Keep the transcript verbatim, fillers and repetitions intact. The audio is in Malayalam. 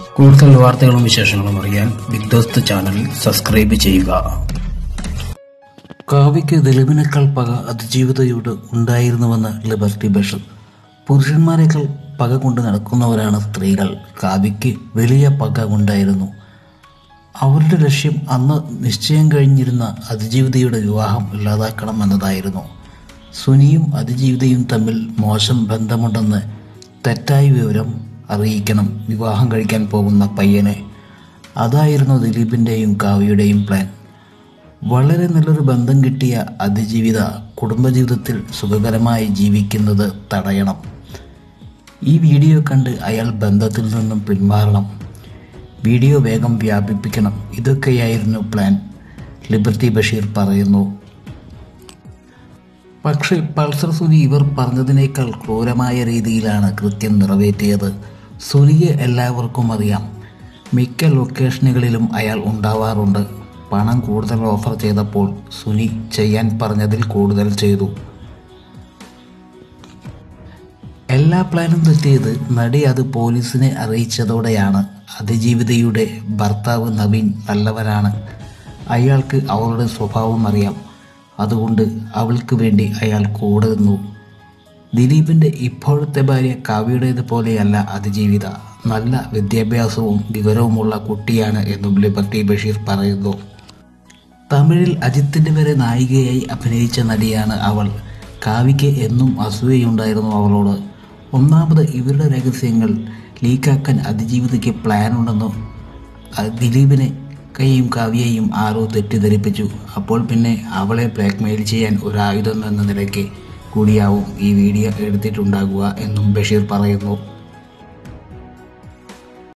കൂടുതൽ വാർത്തകളും വിശേഷങ്ങളും അറിയാൻ ബിഗ് ദോസ്ത് ചാനൽ സബ്സ്ക്രൈബ് ചെയ്യുക. കാവ്യയ്ക്ക് ദിലീപിനേക്കാൾ പക അതിജീവിതയോട് ഉണ്ടായിരുന്നുവെന്ന് ലിബർട്ടി ബഷീർ. പുരുഷന്മാരെക്കാൾ പക കൊണ്ട് നടക്കുന്നവരാണ് സ്ത്രീകൾ. കാവ്യയ്ക്ക് വലിയ പക ഉണ്ടായിരുന്നു. അവരുടെ ലക്ഷ്യം അന്ന് നിശ്ചയം കഴിഞ്ഞിരുന്ന അതിജീവിതയുടെ വിവാഹം ഇല്ലാതാക്കണം എന്നതായിരുന്നു. സുനിയും അതിജീവിതയും തമ്മിൽ മോശം ബന്ധമുണ്ടെന്ന് തെറ്റായ വിവരം അറിയിക്കണം വിവാഹം കഴിക്കാൻ പോകുന്ന പയ്യനെ. അതായിരുന്നു ദിലീപിൻ്റെയും കാവ്യയുടെയും പ്ലാൻ. വളരെ നല്ലൊരു ബന്ധം കിട്ടിയ അതിജീവിത കുടുംബജീവിതത്തിൽ സുഖകരമായി ജീവിക്കുന്നത് തടയണം. ഈ വീഡിയോ കണ്ട് അയാൾ ബന്ധത്തിൽ നിന്നും പിന്മാറണം. വീഡിയോ വേഗം വ്യാപിപ്പിക്കണം. ഇതൊക്കെയായിരുന്നു പ്ലാൻ, ലിബർട്ടി ബഷീർ പറയുന്നു. പക്ഷേ പൾസർ സുനി ഇവർ പറഞ്ഞതിനേക്കാൾ ക്രൂരമായ രീതിയിലാണ് കൃത്യം നിറവേറ്റിയത്. സുനിയെ എല്ലാവർക്കും അറിയാം. മിക്ക ലൊക്കേഷനുകളിലും അയാൾ ഉണ്ടാവാറുണ്ട്. പണം കൂടുതൽ ഓഫർ ചെയ്തപ്പോൾ സുനി ചെയ്യാൻ പറഞ്ഞതിൽ കൂടുതൽ ചെയ്തു. എല്ലാ പ്ലാനും തെറ്റിയത് നടി അത് പോലീസിനെ അറിയിച്ചതോടെയാണ്. അതിജീവിതയുടെ ഭർത്താവ് നവീൻ നല്ലവനാണ്. അയാൾക്ക് അവളുടെ സ്വഭാവം അറിയാം. അതുകൊണ്ട് അവൾക്ക് വേണ്ടി അയാൾ കൂടെ നിന്നു. ദിലീപിൻ്റെ ഇപ്പോഴത്തെ ഭാര്യ കാവ്യയുടേത് പോലെയല്ല അതിജീവിത. നല്ല വിദ്യാഭ്യാസവും വിവരവുമുള്ള കുട്ടിയാണ് എന്നും ലിബർട്ടി ബഷീർ പറയുന്നു. തമിഴിൽ അജിത്തിൻ്റെ വരെ നായികയായി അഭിനയിച്ച നടിയാണ് അവൾ. കാവ്യയ്ക്ക് എന്നും അസൂയയുണ്ടായിരുന്നു അവളോട്. ഒന്നാമത് ഇവരുടെ രഹസ്യങ്ങൾ ലീക്കാക്കാൻ അതിജീവിതയ്ക്ക് പ്ലാനുണ്ടെന്നും ദിലീപിനെ കൈയും കാവ്യയും ആരോ തെറ്റിദ്ധരിപ്പിച്ചു. അപ്പോൾ പിന്നെ അവളെ ബ്ലാക്ക്മെയിൽ ചെയ്യാൻ ഒരായുധം എന്ന നിലയ്ക്ക് കൂടിയാവും ഈ വീഡിയോ എടുത്തിട്ടുണ്ടാകുക എന്നും ബഷീർ പറയുന്നു.